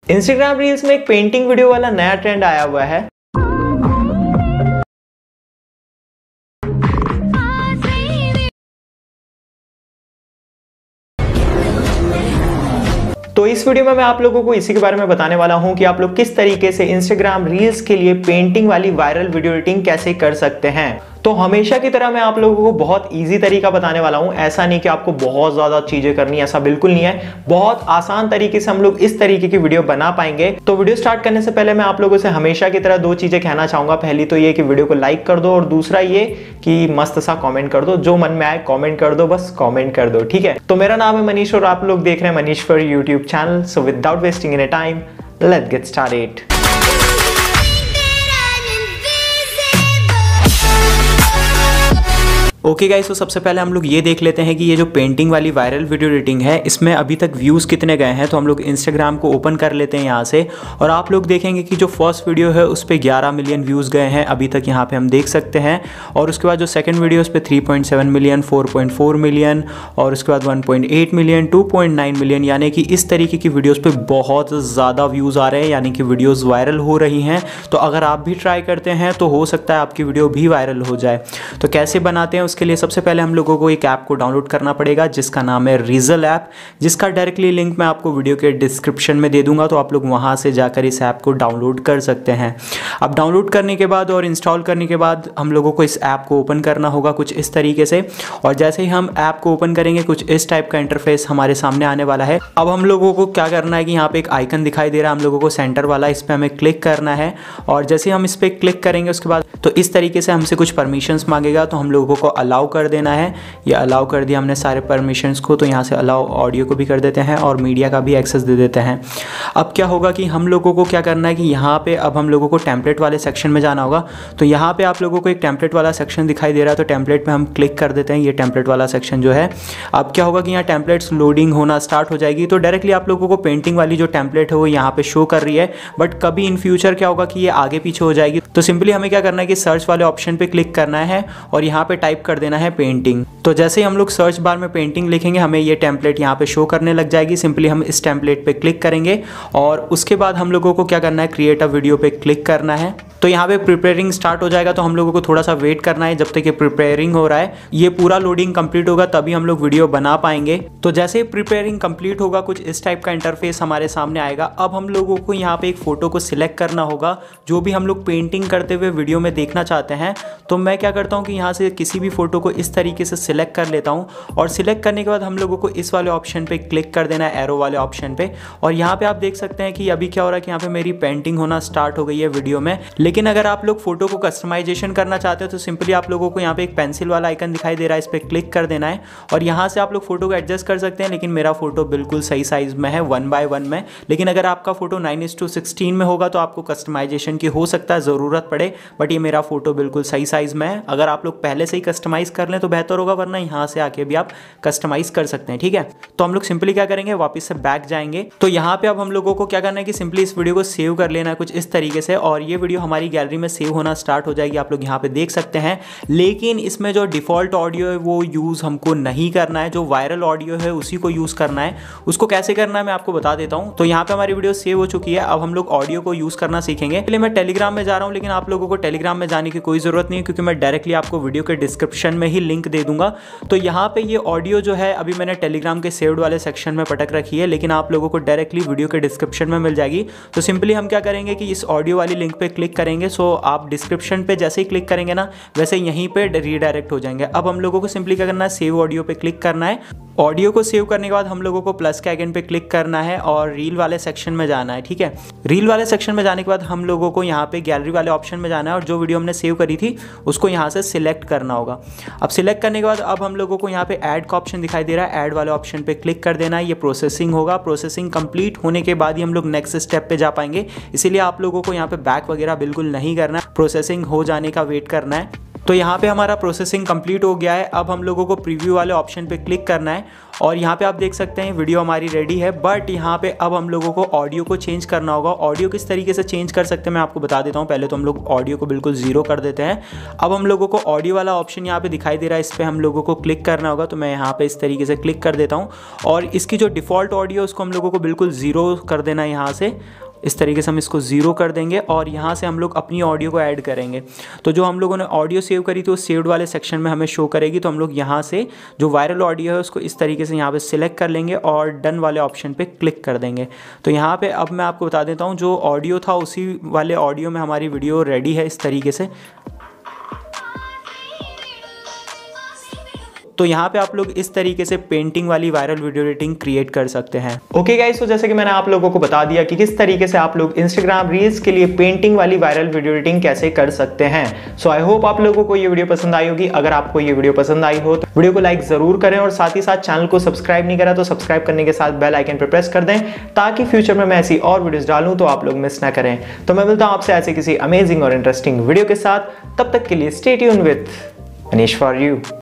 Instagram reels में एक painting video वाला नया ट्रेंड आया हुआ है। तो इस वीडियो में मैं आप लोगों को इसी के बारे में बताने वाला हूं कि आप लोग किस तरीके से इंस्टाग्राम रील्स के लिए पेंटिंग वाली वायरल वीडियो एडिटिंग कैसे कर सकते हैं। तो हमेशा की तरह मैं आप लोगों को बहुत इजी तरीका बताने वाला हूं। ऐसा नहीं कि आपको बहुत ज्यादा चीजें करनी है, ऐसा बिल्कुल नहीं है। बहुत आसान तरीके से हम लोग इस तरीके की वीडियो बना पाएंगे। तो वीडियो स्टार्ट करने से पहले मैं आप लोगों से हमेशा की तरह दो चीजें कहना चाहूंगा। पहली तो ये कि वीडियो को लाइक कर दो और दूसरा ये कि मस्त सा कॉमेंट कर दो, जो मन में आए कॉमेंट कर दो, बस कॉमेंट कर दो, ठीक है। तो मेरा नाम है मनीष और आप लोग देख रहे हैं Manish for YouTube channel. So without wasting any time, let's get started. Okay guys, तो सबसे पहले हम लोग ये देख लेते हैं कि ये जो पेंटिंग वाली वायरल वीडियो एडिटिंग है इसमें अभी तक व्यूज़ कितने गए हैं। तो हम लोग इंस्टाग्राम को ओपन कर लेते हैं यहाँ से और आप लोग देखेंगे कि जो फर्स्ट वीडियो है उस पर 11 मिलियन व्यूज़ गए हैं अभी तक, यहाँ पे हम देख सकते हैं। और उसके बाद जो सेकंड वीडियो उस पर 3.7 मिलियन, 4.4 मिलियन और उसके बाद 1.8 मिलियन, 2.9 मिलियन, यानी कि इस तरीके की वीडियोज़ पर बहुत ज़्यादा व्यूज़ आ रहे हैं, यानी कि वीडियोज़ वायरल हो रही हैं। तो अगर आप भी ट्राई करते हैं तो हो सकता है आपकी वीडियो भी वायरल हो जाए। तो कैसे बनाते हैं उसके लिए सबसे पहले हम लोगों को एक ऐप को डाउनलोड करना पड़ेगा जिसका नाम है रिजल ऐप, जिसका डायरेक्टली लिंक मैं आपको वीडियो के डिस्क्रिप्शन में दे दूंगा। तो आप लोग वहां से जाकर इस ऐप को डाउनलोड कर सकते हैं। अब डाउनलोड करने के बाद और इंस्टॉल करने के बाद हम लोगों को इस ऐप को ओपन करना होगा कुछ इस तरीके से। और जैसे ही हम ऐप को ओपन करेंगे कुछ इस टाइप का इंटरफेस हमारे सामने आने वाला है। अब हम लोगों को क्या करना है कि यहाँ पे एक आइकन दिखाई दे रहा है हम लोगों को सेंटर वाला, इस पर हमें क्लिक करना है। और जैसे हम इस पर क्लिक करेंगे उसके बाद तो इस तरीके से हमसे कुछ परमिशंस मांगेगा, तो हम लोगों को अलाउ कर देना है। ये अलाउ कर दिया हमने सारे परमिशंस को। तो यहाँ से अलाउ ऑडियो को भी कर देते हैं और मीडिया का भी एक्सेस दे देते हैं। अब क्या होगा कि हम लोगों को क्या करना है कि यहाँ पे अब हम लोगों को टेम्पलेट वाले सेक्शन में जाना होगा। तो यहाँ पे आप लोगों को एक टेम्पलेट वाला सेक्शन दिखाई दे रहा है, तो टेम्पलेट पे हम क्लिक कर देते हैं। ये टेम्पलेट वाला सेक्शन जो है, अब क्या होगा कि यहाँ टेम्पलेट्स लोडिंग होना स्टार्ट हो जाएगी। तो डायरेक्टली आप लोगों को पेंटिंग वाली जो टेम्पलेट है वो यहाँ पे शो कर रही है, बट कभी इन फ्यूचर क्या होगा कि ये आगे पीछे हो जाएगी। तो सिंपली हमें क्या करना है कि सर्च वाले ऑप्शन पे क्लिक करना है और यहाँ पे टाइप कर देना है पेंटिंग। तो जैसे ही हम लोग सर्च बार में पेंटिंग लिखेंगे हमें ये टेम्पलेट यहाँ पे शो करने लग जाएगी। सिंपली हम इस टेम्पलेट पे क्लिक करेंगे और उसके बाद हम लोगों को क्या करना है, क्रिएट अ वीडियो पे क्लिक करना है। तो यहाँ पे प्रिपेयरिंग स्टार्ट हो जाएगा, तो हम लोगों को थोड़ा सा वेट करना है जब तक ये प्रिपेयरिंग हो रहा है। ये पूरा लोडिंग कंप्लीट होगा तभी हम लोग वीडियो बना पाएंगे। तो जैसे ही प्रिपेयरिंग कंप्लीट होगा कुछ इस टाइप का इंटरफेस हमारे सामने आएगा। अब हम लोगों को यहाँ पे एक फोटो को सिलेक्ट करना होगा जो भी हम लोग पेंटिंग करते हुए वीडियो में देखना चाहते हैं। तो मैं क्या करता हूँ कि यहाँ से किसी भी फोटो को इस तरीके से सिलेक्ट कर लेता हूँ और सिलेक्ट करने के बाद हम लोगों को इस वाले ऑप्शन पे क्लिक कर देना है, एरो वाले ऑप्शन पे। और यहाँ पे आप देख सकते हैं कि अभी क्या हो रहा है कि यहाँ पे मेरी पेंटिंग होना स्टार्ट हो गई है वीडियो में। लेकिन अगर आप लोग फोटो को कस्टमाइजेशन करना चाहते हो तो सिंपली आप लोगों को यहाँ पे एक पेंसिल वाला आइकन दिखाई दे रहा है, इस पर क्लिक कर देना है और यहाँ से आप लोग फोटो को एडजस्ट कर सकते हैं। लेकिन मेरा फोटो बिल्कुल सही साइज में है, 1:1 में। लेकिन अगर आपका फोटो 9:16 में होगा तो आपको कस्टमाइजेशन की हो सकता है ज़रूरत पड़े, बट ये मेरा फोटो बिल्कुल सही साइज में है। अगर आप लोग पहले से ही कस्टमाइज कर लें तो बेहतर होगा, वरना यहाँ से आके भी आप कस्टमाइज कर सकते हैं, ठीक है। तो हम लोग सिंपली क्या करेंगे, वापस से बैक जाएंगे। तो यहाँ पे अब हम लोगों को क्या करना है कि सिंपली इस वीडियो को सेव कर लेना है कुछ इस तरीके से और ये वीडियो हमारी गैलरी में सेव होना स्टार्ट हो जाएगी, आप लोग यहाँ पे देख सकते हैं। लेकिन इसमें जो डिफॉल्ट ऑडियो है वो यूज़ हमको नहीं करना है, जो वायरल ऑडियो है उसी को यूज़ करना है। उसको कैसे करना है मैं आपको बता देता हूँ। तो यहाँ पे हमारी वीडियो सेव हो चुकी है, अब हम लोग ऑडियो को यूज़ करना सीखेंगे। पहले मैं टेलीग्राम में जा रहा हूँ, लेकिन आप लोगों को टेलीग्राम में जाने की कोई ज़रूरत नहीं है क्योंकि मैं डायरेक्टली आपको वीडियो के डिस्क्रिप्शन में ही लिंक दे दूंगा। तो यहाँ पे ये ऑडियो जो है अभी मैंने टेलीग्राम के सेव्ड वाले सेक्शन में पटक रखी है, लेकिन आप लोगों को डायरेक्टली वीडियो के डिस्क्रिप्शन में मिल जाएगी। तो सिंपली हम क्या करेंगे कि इस ऑडियो वाली लिंक पे क्लिक करेंगे। सो आप डिस्क्रिप्शन पे जैसे ही क्लिक करेंगे ना वैसे यहीं पे रीडायरेक्ट हो जाएंगे। अब हम लोगों को सिंपली क्या करना है, सेव ऑडियो पे क्लिक करना है। ऑडियो को सेव करने के बाद हम लोगों को प्लस के आइकन पे क्लिक करना है और रील वाले सेक्शन में जाना है, ठीक है। रील वाले सेक्शन में जाने के बाद हम लोगों को यहाँ पे गैलरी वाले ऑप्शन में जाना है और जो वीडियो हमने सेव करी थी उसको यहाँ से सिलेक्ट करना होगा। अब सिलेक्ट करने के बाद अब हम लोगों को यहाँ पे ऐड का ऑप्शन दिखाई दे रहा है, ऐड वाले ऑप्शन पे क्लिक कर देना है। ये प्रोसेसिंग होगा, प्रोसेसिंग कंप्लीट होने के बाद ही हम लोग नेक्स्ट स्टेप पे जा पाएंगे, इसीलिए आप लोगों को यहाँ पे बैक वगैरह बिल्कुल नहीं करना है, प्रोसेसिंग हो जाने का वेट करना है। तो यहाँ पे हमारा प्रोसेसिंग कंप्लीट हो गया है। अब हम लोगों को प्रीव्यू वाले ऑप्शन पे क्लिक करना है और यहाँ पे आप देख सकते हैं वीडियो हमारी रेडी है, बट यहाँ पे अब हम लोगों को ऑडियो को चेंज करना होगा। ऑडियो किस तरीके से चेंज कर सकते हैं मैं आपको बता देता हूँ। पहले तो हम लोग ऑडियो को बिल्कुल ज़ीरो कर देते हैं। अब हम लोगों को ऑडियो वाला ऑप्शन यहाँ पे दिखाई दे रहा है, इस पर हम लोगों को क्लिक करना होगा। तो मैं यहाँ पे इस तरीके से क्लिक कर देता हूँ और इसकी जो डिफ़ॉल्ट ऑडियो उसको हम लोगों को बिल्कुल ज़ीरो कर देना है। यहाँ से इस तरीके से हम इसको ज़ीरो कर देंगे और यहाँ से हम लोग अपनी ऑडियो को ऐड करेंगे। तो जो हम लोगों ने ऑडियो सेव करी थी वो सेव्ड वाले सेक्शन में हमें शो करेगी। तो हम लोग यहाँ से जो वायरल ऑडियो है उसको इस तरीके से यहाँ पे सिलेक्ट कर लेंगे और डन वाले ऑप्शन पे क्लिक कर देंगे। तो यहाँ पे अब मैं आपको बता देता हूँ, जो ऑडियो था उसी वाले ऑडियो में हमारी वीडियो रेडी है इस तरीके से। तो यहाँ पे आप लोग इस तरीके से पेंटिंग वाली वायरल वीडियो एडिटिंग क्रिएट कर सकते हैं। ओके गाइस, तो जैसे कि मैंने आप लोगों को बता दिया कि किस तरीके से आप लोग इंस्टाग्राम रील्स के लिए पेंटिंग वाली वायरल वीडियो एडिटिंग कैसे कर सकते हैं। सो आई होप आप लोगों को ये वीडियो पसंद आई होगी। अगर आपको ये वीडियो पसंद आई हो तो वीडियो को लाइक जरूर करें और साथ ही साथ चैनल को सब्सक्राइब नहीं करा तो सब्सक्राइब करने के साथ बेल आइकन पर प्रेस कर दें, ताकि फ्यूचर में मैं ऐसी और वीडियोस डालूं तो आप लोग मिस ना करें। तो मैं मिलता हूं आपसे ऐसे किसी अमेजिंग और इंटरेस्टिंग वीडियो के साथ। तब तक के लिए stay tuned with Manish for you.